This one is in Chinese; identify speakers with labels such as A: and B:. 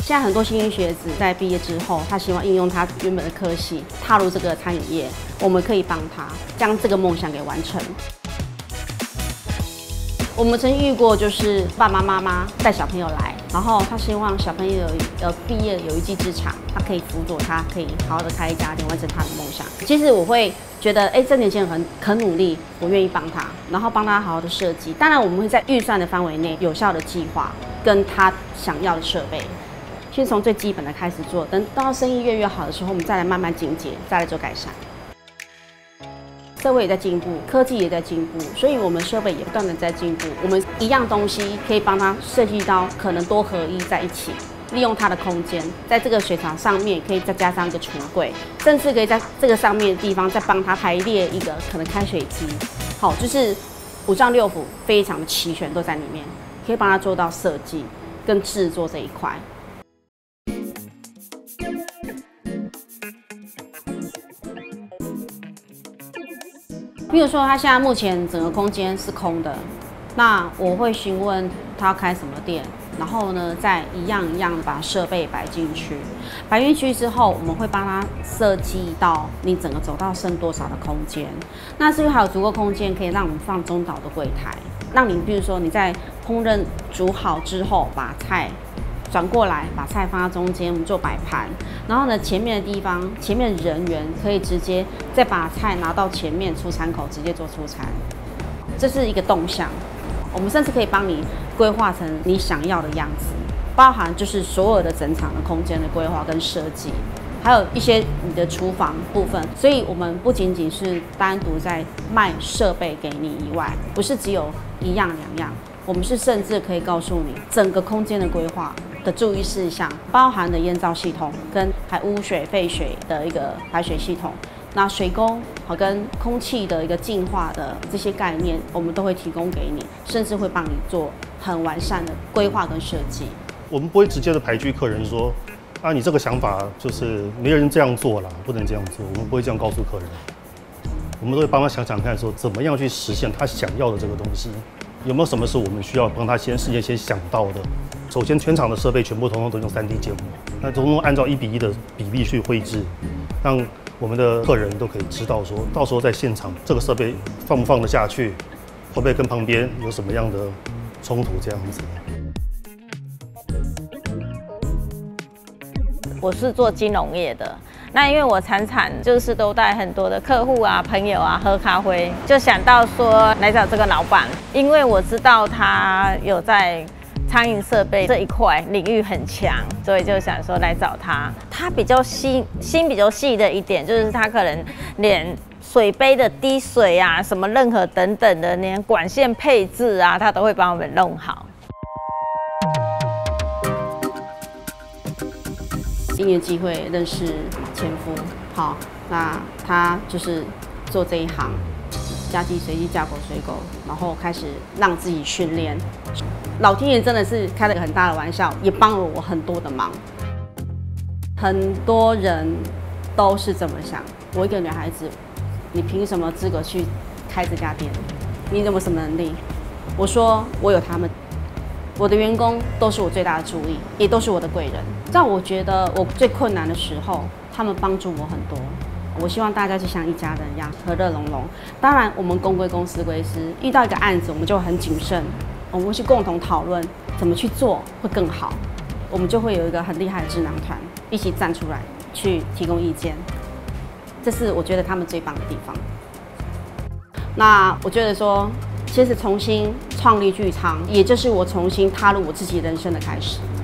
A: 现在很多新兴学子在毕业之后，他希望应用他原本的科系，踏入这个餐饮业，我们可以帮他将这个梦想给完成。我们曾遇过，就是爸爸妈妈带小朋友来，然后他希望小朋友毕业有一技之长，他可以辅佐他，可以好好的开一家店，完成他的梦想。其实我会觉得，这年轻人很努力，我愿意帮他，然后帮他好好的设计。当然，我们会在预算的范围内有效的计划跟他想要的设备，先从最基本的开始做，等到生意越好的时候，我们再来慢慢精简，再来做改善。社会也在进步，科技也在进步，所以我们设备也不断的在进步。我们一样东西可以帮它设计到可能多合一在一起，利用它的空间，在这个水槽上面可以再加上一个橱柜，甚至可以在这个上面的地方再帮它排列一个可能开水机。好，就是五脏六腑非常的齐全都在里面，可以帮它做到设计跟制作这一块。比如说，他现在目前整个空间是空的，那我会询问他要开什么店，然后呢，再一样把设备摆进去。摆进去之后，我们会帮他设计到你整个走道剩多少的空间。那是不是还有足够空间可以让我们放中岛的柜台，让你比如说你在烹饪煮好之后，把菜转过来，把菜放在中间，我们做摆盘。然后呢，前面的地方，前面人员可以直接再把菜拿到前面出餐口，直接做出餐。这是一个动向，我们甚至可以帮你规划成你想要的样子，包含就是所有的整场的空间的规划跟设计，还有一些你的厨房部分。所以我们不仅仅是单独在卖设备给你以外，不是只有一样两样。我们是甚至可以告诉你整个空间的规划的注意事项，包含的烟灶系统跟排污水、废水的一个排水系统，那水沟和跟空气的一个净化的这些概念，我们都会提供给你，甚至会帮你做很完善的规划跟设计。
B: 我们不会直接的排拒客人说，啊，你这个想法就是没人这样做啦，不能这样做，我们不会这样告诉客人。我们都会帮他想想看，说怎么样去实现他想要的这个东西。有没有什么是我们需要帮他先想到的？首先，全场的设备全部通都用3D 建模，那通按照1:1的比例去绘制，让我们的客人都可以知道说，到时候在现场这个设备放不放得下去，会不会跟旁边有什么样的冲突这样子。
C: 我是做金融业的。那因为我常就是都带很多的客户啊、朋友啊喝咖啡，就想到说来找这个老板，因为我知道他有在餐饮设备这一块领域很强，所以就想说来找他。他比较心比较细的一点，就是他可能连水杯的滴水啊、什么任何等等的，连管线配置啊，他都会帮我们弄好。
A: 因缘机会认识前夫，好，那他就是做这一行，家鸡随鸡，嫁狗随狗，然后开始让自己训练。老天爷真的是开了个很大的玩笑，也帮了我很多的忙。很多人都是这么想，我一个女孩子，你凭什么资格去开这家店？你有什么能力？我说我有他们。我的员工都是我最大的助力，也都是我的贵人。在我觉得我最困难的时候，他们帮助我很多。我希望大家就像一家人一样，和乐融融。当然，我们公归公，私归私。遇到一个案子，我们就很谨慎，我们会去共同讨论怎么去做会更好。我们就会有一个很厉害的智囊团，一起站出来去提供意见。这是我觉得他们最棒的地方。那我觉得说，其实重新创立剧场，也就是我重新踏入我自己人生的开始。